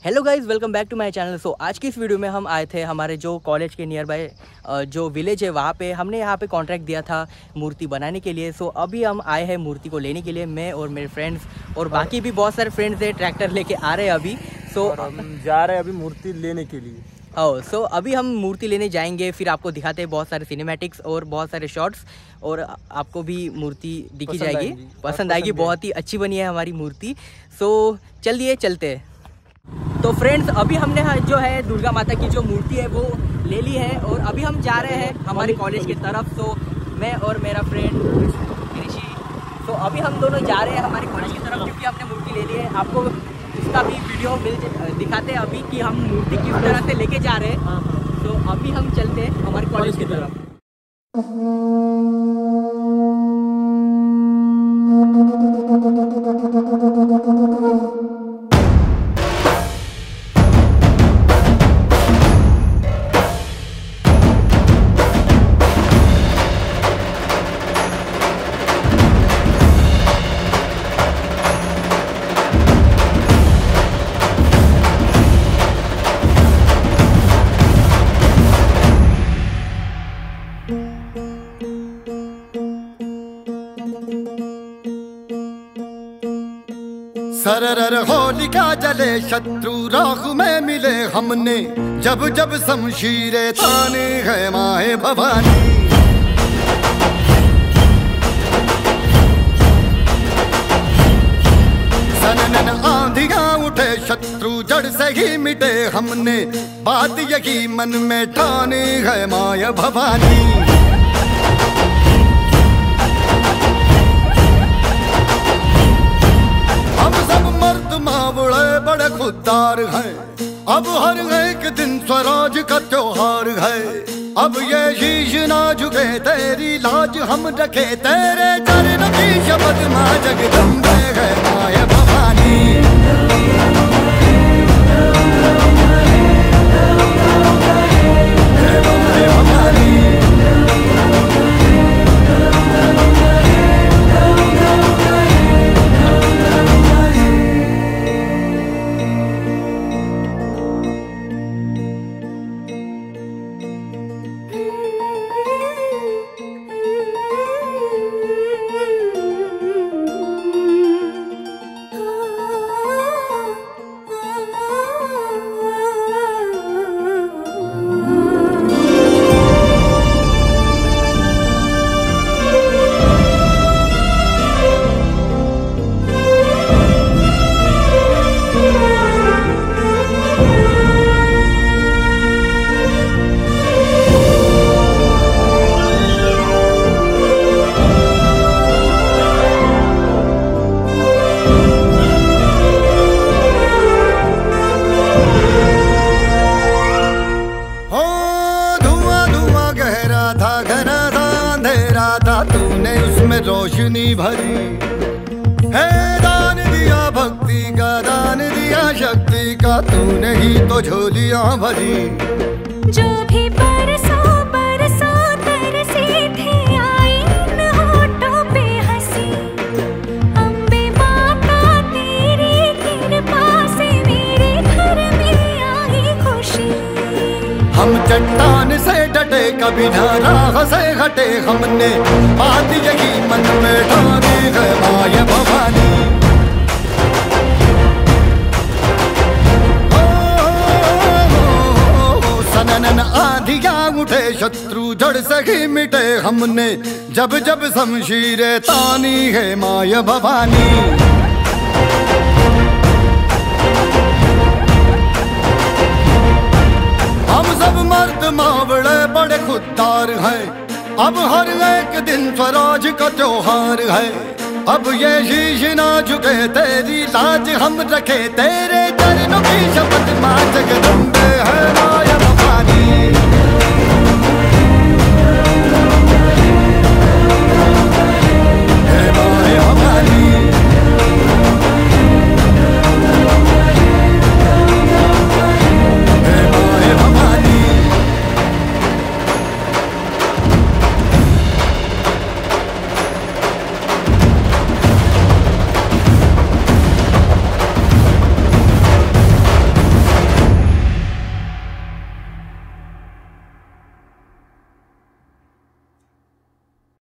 Hello guys, welcome back to my channel. So आज की इस वीडियो में हम आए थे हमारे जो कॉलेज के नियर बाय जो विलेज है वहाँ पे। हमने यहाँ पे कॉन्ट्रैक्ट दिया था मूर्ति बनाने के लिए। सो अभी हम आए हैं मूर्ति को लेने के लिए, मैं और मेरे फ्रेंड्स और बाकी भी बहुत सारे फ्रेंड्स हैं, ट्रैक्टर लेके आ रहे हैं अभी। सो हम जा रहे हैं अभी मूर्ति लेने के लिए। सो अभी हम मूर्ति लेने जाएंगे, फिर आपको दिखाते हैं बहुत सारे सिनेमैटिक्स और बहुत सारे शॉट्स, और आपको भी मूर्ति दिखी जाएगी, पसंद आएगी। बहुत ही अच्छी बनी है हमारी मूर्ति। सो चलिए चलते हैं। तो फ्रेंड्स, अभी हमने जो है दुर्गा माता की जो मूर्ति है वो ले ली है, और अभी हम जा रहे हैं हमारे कॉलेज की तरफ। तो मैं और मेरा फ्रेंड ऋषि, तो अभी हम दोनों जा रहे हैं हमारे कॉलेज की तरफ, क्योंकि हमने मूर्ति ले ली है। आपको इसका भी वीडियो दिखाते हैं अभी कि हम मूर्ति किस तरह से लेके जा रहे हैं। तो अभी हम चलते हैं हमारे कॉलेज की तरफ। सरर होलिका जले शत्रु राख में मिले हमने, जब जब शमशीरें ताने है माए भवानी। सनन आंधियां उठे शत्रु जड़ से ही मिटे हमने, बात यही मन में ठाने है माए भवानी। मावड़े बड़े खुददार हैं, अब हर एक दिन स्वराज का त्योहार है। अब ये शीश ना झुके तेरी लाज हम रखे, तेरे चरण की शपथ माँ जगदम्बे है माया भवानी। तूने उसमें रोशनी भरी है, दान दिया भक्ति का, दान दिया शक्ति का, तूने ही तो झोलियां भरी। जो भी बरसों बरसों तरसी थे, आई इन होठों पे हंसी। अम्बे माता तेरी कृपा से मेरे घर में आई खुशी। हम चट्टान से डटे कभी ना राह से हटे हमने, बात यही मन में ठानी है माया भवानी। सनन आंधियां उठे शत्रु जड़ से ही मिटे हमने, जब जब शमशीरें तानी है माया भवानी। सब मर्द मावड़े बड़े खुददार हैं, अब हर एक दिन स्वराज का त्योहार है। अब ये शीश ना झुके तेरी लाज हम रखे, तेरे